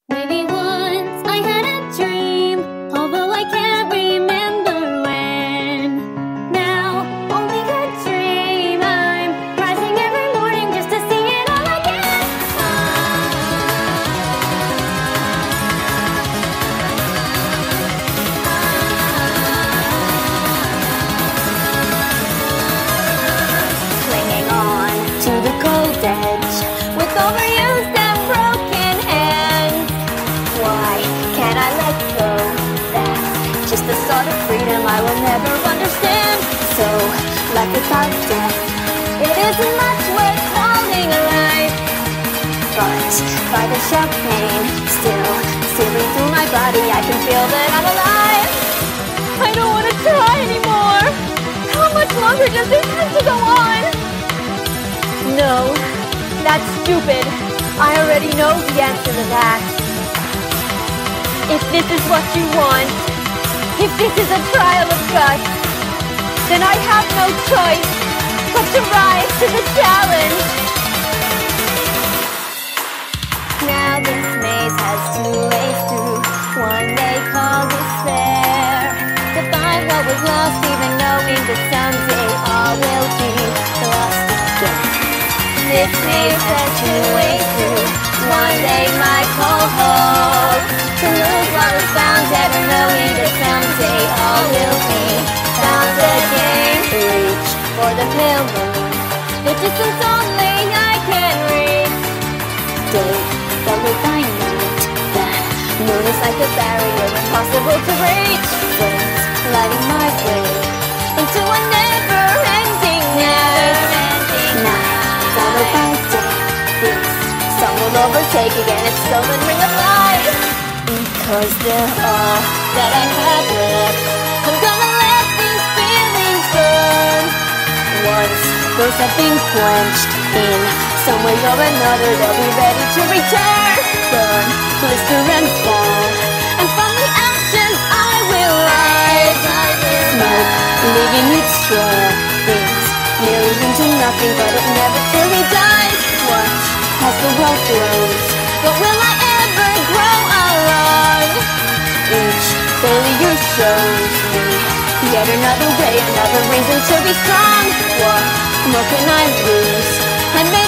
Maybe once I had a dream, although I can't remember when. Now, only a dream. I'm rising every morning just to see it all again. Clinging on to the cold edge with overused and broken hands. Why can't I let go? That's just the sort of freedom I will never understand. So, life without death, it isn't much worth calling alive. But by the sharp pain still searing through my body, I can feel that I'm alive. I don't want to try anymore. How much longer does this have to go on? No, that's stupid. I already know the answer to that. If this is what you want, if this is a trial of guts, then I have no choice but to rise to the challenge. Now this maze has two ways through. One they call despair, to find what was lost, even knowing that someday all will be lost again. This maze has two ways through. One they might call hope, to lose what was found, ever knowing that someday all will be found again. Reach for the pale moon, the distance only I can reach. Day followed by night, that moon is like a barrier impossible to reach. Flames lighting my way into a never-ending night. Followed by day, this song will overtake again its stolen ring of light. Because they're all that I have left, I'm gonna let these feelings burn. Once those have been quenched, in some way or another they'll be ready to return. Burn, blister and fall, and from the ashes I will rise. Smoke, leaving its trail, things nearly into nothing, but it never truly dies. Watch as the world grows, but will I ever grow alone? Each failure shows me yet another way, another reason to be strong. What more can I lose? And